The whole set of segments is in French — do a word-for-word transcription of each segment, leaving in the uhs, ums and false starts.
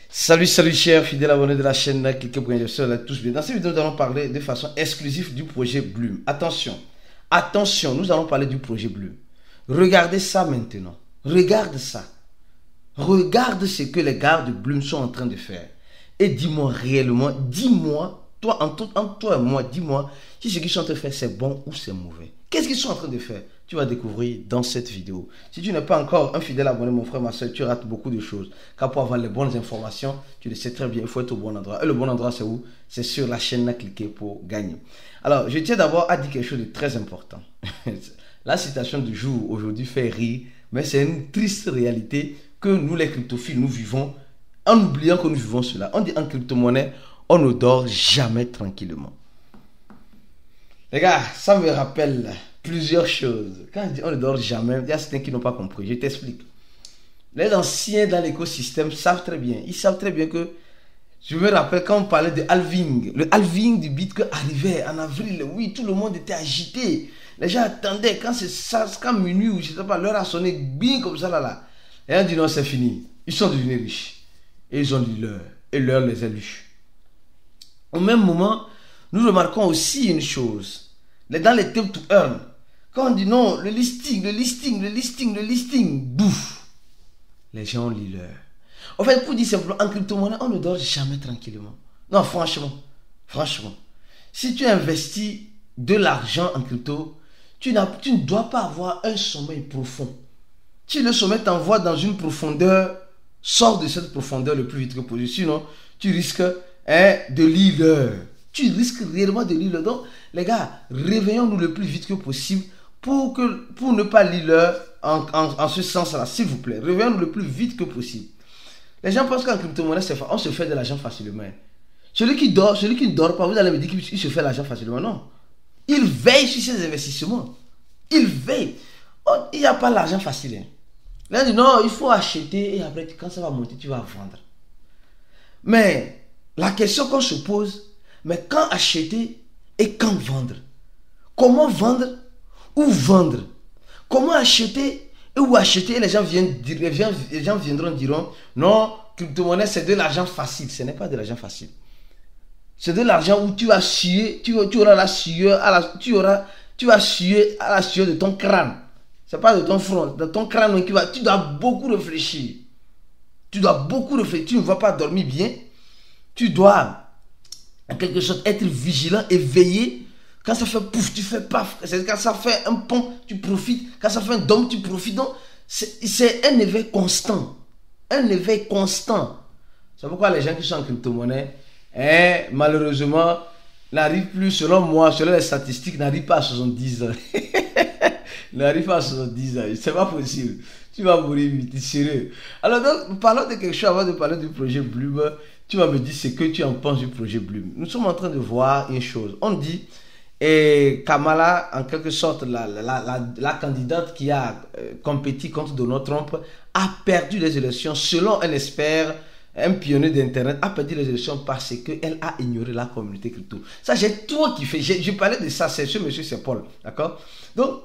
Salut, salut chers fidèles abonnés de la chaîne, cliquez pour sur la touche bien. Dans cette vidéo, nous allons parler de façon exclusive du projet Bloom. Attention, attention, nous allons parler du projet Bloom. Regardez ça maintenant. Regarde ça. Regarde ce que les gars de Bloom sont en train de faire. Et dis-moi réellement, dis-moi, toi, entre, entre toi et moi, dis-moi si ce qu'ils sont en train de faire c'est bon ou c'est mauvais. Qu'est-ce qu'ils sont en train de faire? Tu vas découvrir dans cette vidéo. Si tu n'es pas encore un fidèle abonné, mon frère, ma soeur, tu rates beaucoup de choses. Car pour avoir les bonnes informations, tu le sais très bien, il faut être au bon endroit. Et le bon endroit, c'est où? C'est sur la chaîne à cliquer pour gagner. Alors, je tiens d'abord à dire quelque chose de très important. La citation du jour aujourd'hui fait rire, mais c'est une triste réalité que nous, les cryptophiles, nous vivons en oubliant que nous vivons cela. On dit en crypto-monnaie, on ne dort jamais tranquillement. Les gars, ça me rappelle plusieurs choses. Quand je dis on ne dort jamais, il y a certains qui n'ont pas compris. Je t'explique. Les anciens dans l'écosystème savent très bien. Ils savent très bien que, je me rappelle quand on parlait de halving, le halving du Bitcoin arrivait en avril. Oui, tout le monde était agité. Les gens attendaient quand c'est ça, quand minuit ou je ne sais pas, l'heure a sonné bien comme ça là là. Et on dit non, c'est fini. Ils sont devenus riches. Et ils ont dit l'heure. Et l'heure les a lus. Au même moment, nous remarquons aussi une chose. Dans les time to earn, quand on dit non, le listing, le listing, le listing, le listing, bouf, les gens lisent l'heure. En fait, pour dire simplement, en crypto-monnaie, on ne dort jamais tranquillement. Non, franchement, franchement, si tu investis de l'argent en crypto, tu, tu ne dois pas avoir un sommeil profond. Si le sommeil t'envoie dans une profondeur, sors de cette profondeur le plus vite que possible. Sinon, tu risques hein, de lire l'heure. Tu risques réellement de lire l'heure. Donc, les gars, réveillons-nous le plus vite que possible pour, que, pour ne pas lire l'heure en, en, en ce sens-là, s'il vous plaît. Réveillons-nous le plus vite que possible. Les gens pensent qu'en crypto-monnaie, on se fait de l'argent facilement. Celui qui dort, celui qui ne dort pas, vous allez me dire qu'il se fait de l'argent facilement. Non. Il veille sur ses investissements. Il veille. Oh, il n'y a pas l'argent facile. Hein. Là, dit non, il faut acheter et après, quand ça va monter, tu vas vendre. Mais la question qu'on se pose, mais quand acheter et quand vendre? Comment vendre ou vendre? Comment acheter et où acheter? Et les gens, viennent, les gens, les gens viendront diront non, crypto-monnaie c'est de l'argent facile. Ce n'est pas de l'argent facile. C'est de l'argent où tu vas suer, tu, tu auras la sueur, à la, tu, auras, tu vas suer à la sueur de ton crâne. Ce n'est pas de ton front, de ton crâne qui va. Tu dois beaucoup réfléchir. Tu dois beaucoup réfléchir. Tu ne vas pas dormir bien. Tu dois en quelque sorte être vigilant et veiller. Quand ça fait pouf, tu fais paf. Quand ça fait un pont, tu profites. Quand ça fait un dôme, tu profites. Donc, c'est un éveil constant. Un éveil constant. C'est pourquoi les gens qui sont en crypto-monnaie, hein, malheureusement, n'arrivent plus, selon moi, selon les statistiques, n'arrivent pas à soixante-dix ans. N'arrivent pas à soixante-dix ans. C'est pas possible. Tu vas mourir vite, sérieux. Alors, donc, parlons de quelque chose avant de parler du projet Bloom. Tu vas me dire ce que tu en penses du projet Bloom. Nous sommes en train de voir une chose. On dit, et Kamala, en quelque sorte, la, la, la, la candidate qui a euh, compétit contre Donald Trump, a perdu les élections, selon un expert, un pionnier d'Internet, a perdu les élections parce qu'elle a ignoré la communauté crypto. Ça, j'ai tout kiffé. Je parlais de ça, c'est ce monsieur, c'est Paul. D'accord? Donc,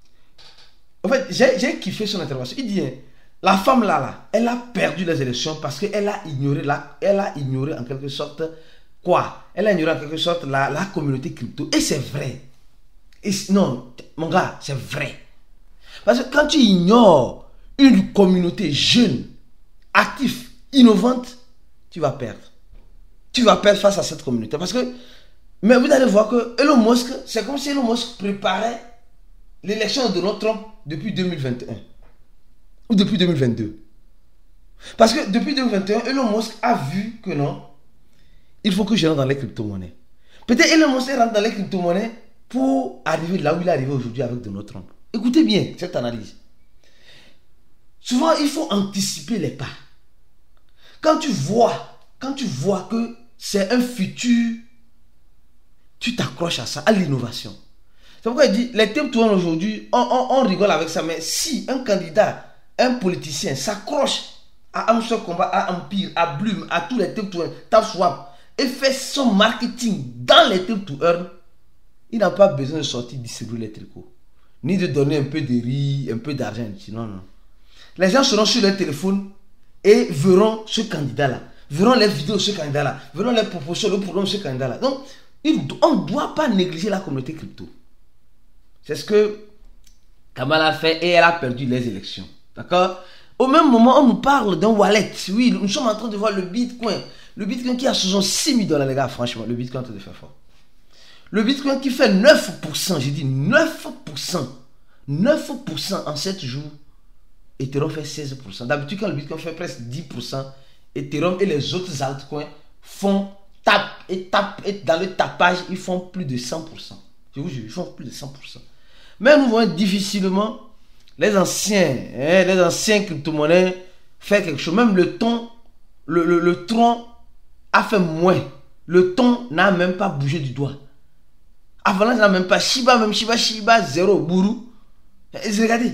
en fait, j'ai kiffé son intervention. Il dit, la femme là, là, elle a perdu les élections parce qu'elle a ignoré, la, elle a ignoré en quelque sorte quoi? Elle a ignoré en quelque sorte la, la communauté crypto. Et c'est vrai. Et non, mon gars, c'est vrai. Parce que quand tu ignores une communauté jeune, active, innovante, tu vas perdre. Tu vas perdre face à cette communauté. Parce que, mais vous allez voir que Elon Musk, c'est comme si Elon Musk préparait l'élection de Donald Trump depuis deux mille vingt et un. Ou depuis deux mille vingt-deux. Parce que depuis deux mille vingt et un, Elon Musk a vu que non, il faut que je rentre dans les crypto-monnaies. Peut-être Elon Musk rentre dans les crypto-monnaies pour arriver là où il est arrivé aujourd'hui avec Donald Trump. Écoutez bien cette analyse. Souvent, il faut anticiper les pas. Quand tu vois, quand tu vois que c'est un futur, tu t'accroches à ça, à l'innovation. C'est pourquoi il dit, les thèmes tournent aujourd'hui, on, on, on rigole avec ça, mais si un candidat, un politicien s'accroche à Amstrad Combat, à Empire, à Bloom, à tous les thèmes tournent, TapSwap, et fait son marketing dans les thèmes to earn, il n'a pas besoin de sortir distribuer les tricots, ni de donner un peu de riz, un peu d'argent. Non, non. Les gens seront sur leur téléphone et verront ce candidat-là. verront les vidéos de ce candidat-là, verront les propositions, le programme de ce candidat-là. Donc, on ne doit pas négliger la communauté crypto. C'est ce que Kamala a fait et elle a perdu les élections. D'accord? Au même moment, on nous parle d'un wallet. Oui, nous sommes en train de voir le Bitcoin. Le Bitcoin qui a soixante-six mille dollars, les gars, franchement, le Bitcoin est en train de faire fort. Le Bitcoin qui fait neuf pour cent, j'ai dit neuf pour cent. neuf pour cent en sept jours. Ethereum fait seize pour cent. D'habitude, quand le Bitcoin fait presque dix pour cent, Ethereum et les autres altcoins font tape et tape. Et dans le tapage, ils font plus de cent pour cent. Je vous jure, ils font plus de cent pour cent. Mais nous voyons difficilement les anciens, hein, les anciens crypto-monnaies faire quelque chose. Même le ton, le, le, le tronc a fait moins. Le ton n'a même pas bougé du doigt. Avalanche n'a même pas. Shiba, même Shiba, Shiba, zéro, Bourou. Regardez.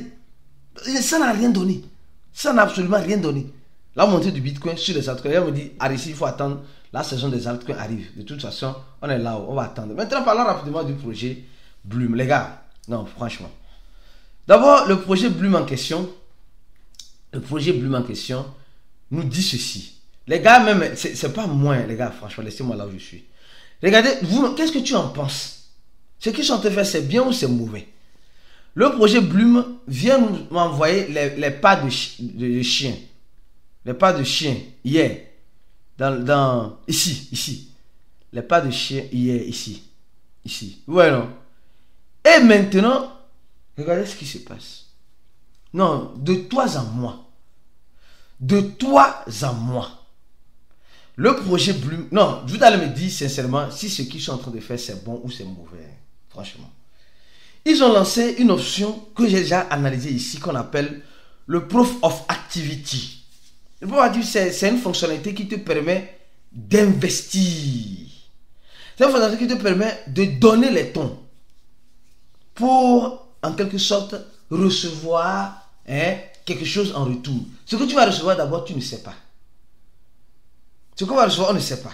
Ça n'a rien donné. Ça n'a absolument rien donné. La montée du Bitcoin sur les altcoins. Elle me dit, Arissi, il faut attendre. La saison des altcoins arrive. De toute façon, on est là, on va attendre. Maintenant, parlons rapidement du projet Bloom. Les gars, non, franchement. D'abord, le projet Bloom en question, le projet Bloom en question nous dit ceci. Les gars, même, c'est pas moi, les gars, franchement, laissez-moi là où je suis. Regardez, vous, qu'est-ce que tu en penses? Ce qu'ils sont en train de faire, c'est bien ou c'est mauvais? Le projet Bloom vient nous m'envoyer les, les pas de, chi, de, de chien. Les pas de chien, hier. Dans, dans, ici, ici. Les pas de chien, hier, ici. Ici. Ouais, non? Et maintenant, regardez ce qui se passe. Non, de toi à moi. De toi à moi. Le projet Bloom, non, vous allez me dire sincèrement si ce qu'ils sont en train de faire c'est bon ou c'est mauvais. Franchement. Ils ont lancé une option que j'ai déjà analysée ici qu'on appelle le Proof of Activity. Le Proof of Activity, c'est une fonctionnalité qui te permet d'investir. C'est une fonctionnalité qui te permet de donner les tons pour, en quelque sorte, recevoir hein, quelque chose en retour. Ce que tu vas recevoir d'abord, tu ne sais pas. Ce qu'on va recevoir, on ne sait pas.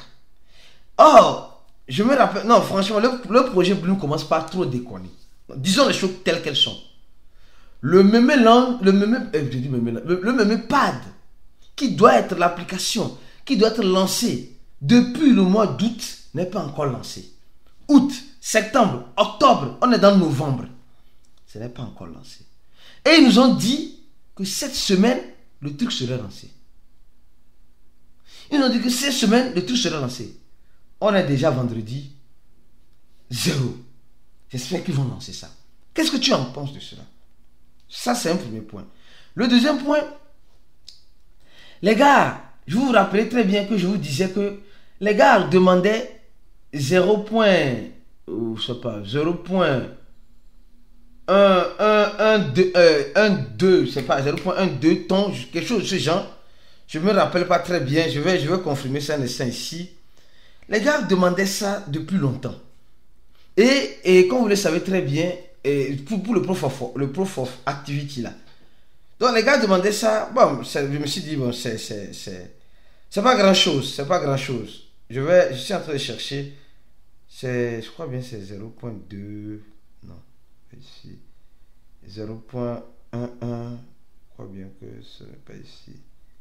Or, je me rappelle, non, franchement, le, le projet Bloom commence par trop déconner. Disons les choses telles qu'elles sont. Le même langue, le même, euh, je dis même, le, le même pad, qui doit être l'application, qui doit être lancée depuis le mois d'août, n'est pas encore lancé. Août, septembre, octobre, on est dans novembre. Ce n'est pas encore lancé. Et ils nous ont dit que cette semaine, le truc serait lancé. Ils nous ont dit que cette semaine, le truc serait lancé. On est déjà vendredi. Zéro. J'espère qu'ils vont lancer ça. Qu'est-ce que tu en penses de cela? Ça, c'est un premier point. Le deuxième point, les gars, je vous rappelle très bien que je vous disais que les gars demandaient zéro point, ou je sais pas, zéro point un, un, un, deux, euh, un, deux, je sais pas, zéro point un deux tonnes, quelque chose de ce genre. Je ne me rappelle pas très bien, je vais, je vais confirmer ça un instant ici. Les gars demandaient ça depuis longtemps. Et, et comme vous le savez très bien, et pour, pour le, proof of, le proof of activity là. Donc les gars demandaient ça. Bon, je me suis dit, bon, c'est c'est pas grand chose. C'est pas grand chose. Je, vais, je suis en train de chercher. Je crois bien c'est zéro point deux. Non, ici. zéro point onze. Je crois bien que ce n'est pas ici.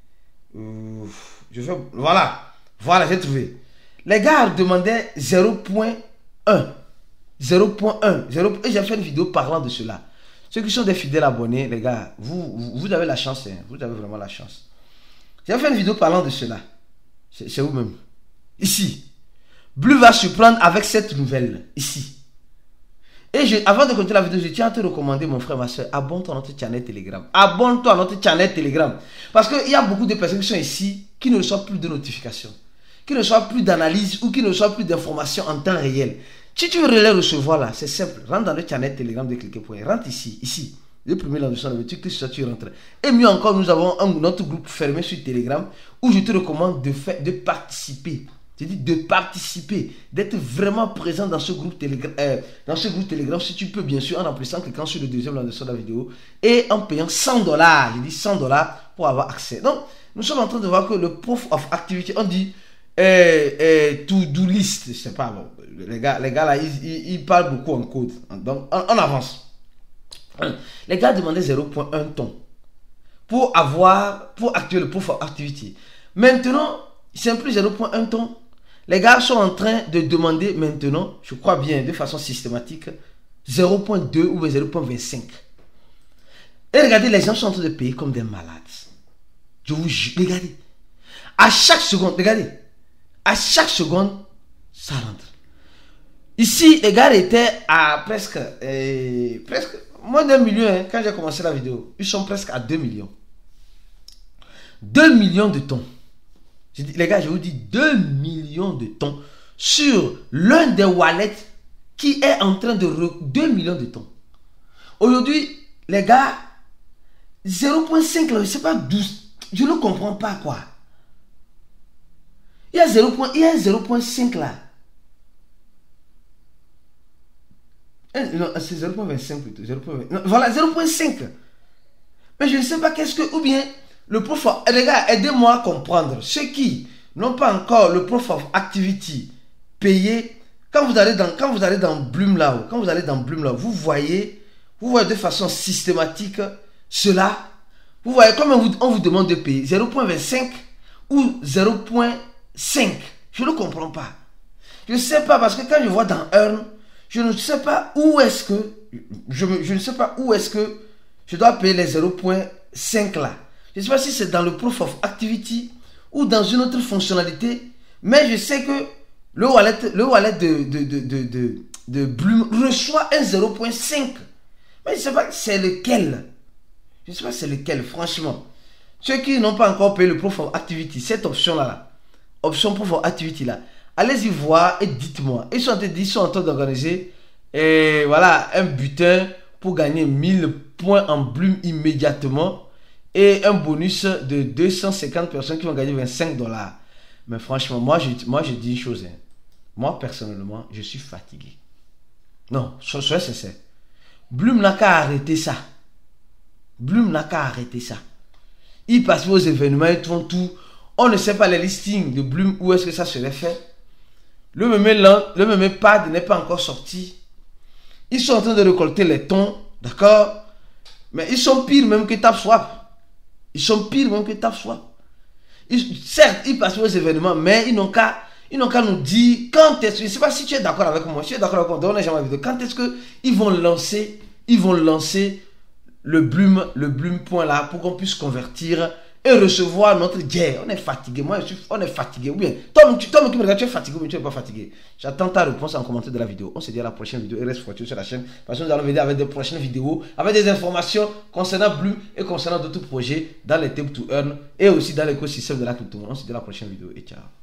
Ouf, je fais, voilà. Voilà, j'ai trouvé. Les gars demandaient zéro point un. zéro point un. Et j'ai fait une vidéo parlant de cela. Ceux qui sont des fidèles abonnés, les gars, vous, vous, vous avez la chance. Hein, vous avez vraiment la chance. J'ai fait une vidéo parlant de cela. C'est vous-même. Ici. Blue va surprendre avec cette nouvelle. Ici. Et je, avant de continuer la vidéo, je tiens à te recommander, mon frère, ma soeur, abonne-toi à notre channel Telegram. Abonne-toi à notre channel Telegram. Parce qu'il y a beaucoup de personnes qui sont ici qui ne reçoivent plus de notifications, qui ne reçoivent plus d'analyse ou qui ne reçoivent plus d'informations en temps réel. Si tu veux les recevoir là, c'est simple. Rentre dans le channel Telegram de Cliquez Point. Rentre ici, ici. Le premier là, tu cliques sur ça, tu rentres. Et mieux encore, nous avons un, notre groupe fermé sur Telegram où je te recommande de, faire, de participer. Je dis de participer, d'être vraiment présent dans ce groupe Telegram, euh, dans ce groupe Telegram, si tu peux bien sûr, en remplissant, en cliquant sur le deuxième là de la vidéo et en payant cent dollars. Je dis cent dollars pour avoir accès. Donc, nous sommes en train de voir que le proof of activity, on dit euh, euh, to-do list, je sais pas, bon, les gars, les gars là, ils, ils, ils parlent beaucoup en code. Donc, on, on avance. Les gars demandaient zéro point un ton pour avoir, pour activer le proof of activity. Maintenant, C'est plus zéro virgule un ton. Les gars sont en train de demander maintenant, je crois bien, de façon systématique, zéro virgule deux ou zéro virgule vingt-cinq. Et regardez, les gens sont en train de payer comme des malades. Je vous jure, regardez. À chaque seconde, regardez. À chaque seconde, ça rentre. Ici, les gars étaient à presque, euh, presque moins d'un million hein, quand j'ai commencé la vidéo. Ils sont presque à deux millions. deux millions de tons. Je dis, les gars, je vous dis deux millions de tons sur l'un des wallets qui est en train de... deux millions de tons. Aujourd'hui, les gars, zéro virgule cinq, là, je ne sais pas d'où. Je ne comprends pas quoi. Il y a zéro virgule cinq là. Non, c'est zéro virgule vingt-cinq plutôt. zéro virgule vingt. Non, voilà, zéro virgule cinq. Mais je ne sais pas qu'est-ce que... Ou bien, le Proof of... Les gars, aidez-moi à comprendre. Ceux qui n'ont pas encore le Proof of Activity payé, quand vous allez dans, quand vous allez dans Bloom là, quand vous allez dans Bloom là, vous voyez, vous voyez de façon systématique cela. Vous voyez, comme on vous, on vous demande de payer zéro virgule vingt-cinq ou zéro virgule cinq. Je ne comprends pas. Je ne sais pas parce que quand je vois dans Earn, je ne sais pas où est-ce que je, je ne sais pas où est-ce que je dois payer les zéro virgule cinq là. Je ne sais pas si c'est dans le Proof of Activity ou dans une autre fonctionnalité, mais je sais que le wallet, le wallet de, de, de, de, de, de Bloom reçoit un zéro virgule cinq. Mais je ne sais pas c'est lequel. Je ne sais pas c'est lequel, franchement. Ceux qui n'ont pas encore payé le Proof of Activity, cette option-là, là, option Proof of Activity là, allez-y voir et dites-moi. Ils sont, ils sont en train d'organiser et voilà, un butin pour gagner mille points en Bloom immédiatement et un bonus de deux cent cinquante personnes qui vont gagner vingt-cinq dollars. Mais franchement, moi je, moi je dis une chose. Hein. Moi personnellement, je suis fatigué. Non, soyez sincère. Bloom n'a qu'à arrêter ça. Bloom n'a qu'à arrêter ça. Ils passent aux événements, ils font tout. On ne sait pas les listings de Bloom, où est-ce que ça serait fait. Le même pad n'est pas encore sorti. Ils sont en train de récolter les tons, d'accord? Mais ils sont pires même que TapSwap. Ils sont pires même que TapSwap. Ils, certes, ils passent aux événements, mais ils n'ont qu'à ils n'ont qu'à nous dire quand est-ce que... Je ne sais pas si tu es d'accord avec moi. Si tu es d'accord avec moi, on n'est jamais vidéo. Quand est-ce qu'ils vont lancer, ils vont lancer le Bloom, le Bloom point là pour qu'on puisse convertir et recevoir notre guerre. On est fatigué. Moi, je suis, on est fatigué. Oui, bien. Toi, tu, toi qui me regardes, tu es fatigué ou tu n'es pas fatigué? J'attends ta réponse en commentaire de la vidéo. On se dit à la prochaine vidéo et reste fortuné sur la chaîne. Parce que nous allons venir avec des prochaines vidéos, avec des informations concernant Bloom et concernant d'autres projets dans les Tape to Earn et aussi dans l'écosystème de la crypto. On se dit à la prochaine vidéo et ciao.